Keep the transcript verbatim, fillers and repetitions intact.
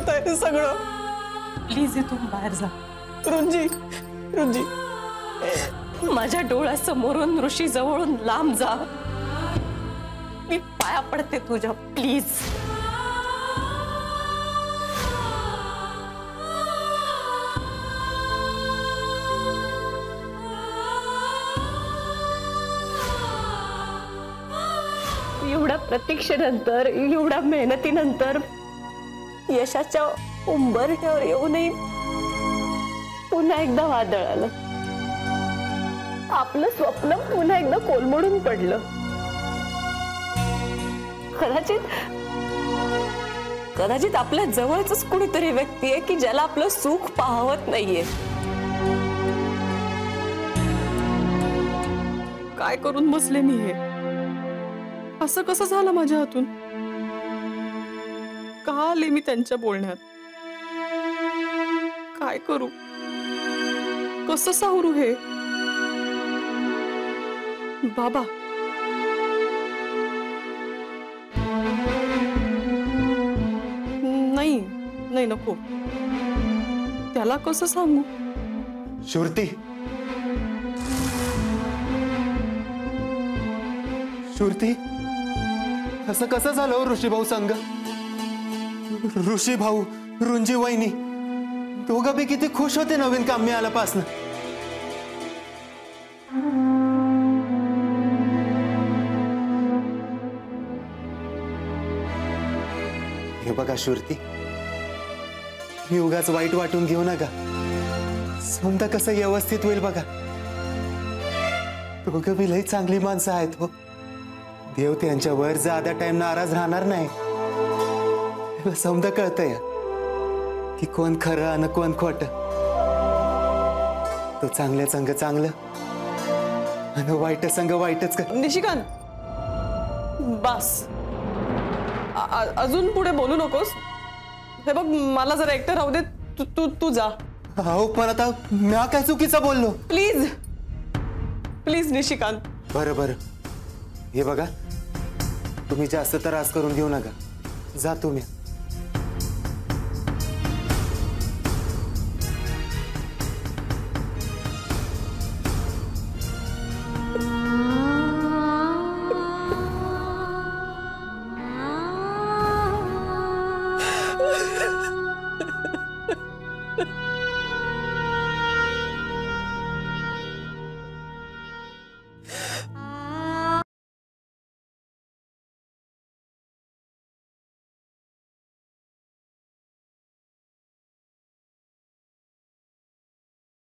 आहे सगळं? प्लीज इथून बाहेर जा रुंजी, रुंजी माझ्या डोळ्यासमोरून ऋषी जवळून लांब जा. मी पाया पडते तुझ्या, प्लीज. एवढ्या प्रतीक्षेनंतर, एवढ्या मेहनतीनंतर यशाच्या उंबरठ्यावर येऊनही पुन्हा एकदा वादळ आलं. आपलं स्वप्न पुन्हा एकदा कोलमडून पडलं. कदाचित कदाचित आपल्या जवळच कुणीतरी व्यक्ती आहे की ज्याला आपलं सुख पाहवत नाहीये. काय करून बसले मी हे? असं कसं झालं माझ्या हातून? का आले मी त्यांच्या बोलण्यात? काय करू? कसं सावरू हे? बाबा, नाही नाही नको. त्याला कसं सांगू? श्रुती, श्रुती असं कसं झालं हो ऋषी भाऊ संग? ऋषी भाऊ, रुंजी वहिनी दोघं बी किती खुश होते नवीन काम मिळाल्यापासून. हे बघा श्रुती, मी उगाच वाईट वाटून घेऊ नका. समजा कसं व्यवस्थित होईल बघा. दोघं बी लई चांगली माणसं आहेत हो. देव त्यांच्या वर ज्यादा टाइम नाराज राहणार नाही. समजा कळतंय की कोण खरं आणि कोण खोट. तो चांगल्या संग चांगलं आणि वाईट संग वाईटच कर. निशिकांत, बस. अजून पुढे बोलू नकोस. हे बघ, मला जरा एकटं राहू दे. तू तू तू जा. हो, पण आता मी काय चुकीचं बोललो? Please please Nishikant. बरं बरं, हे बघा, तुम्ही जास्त त्रास करून घेऊ नका. जा तुम्ही.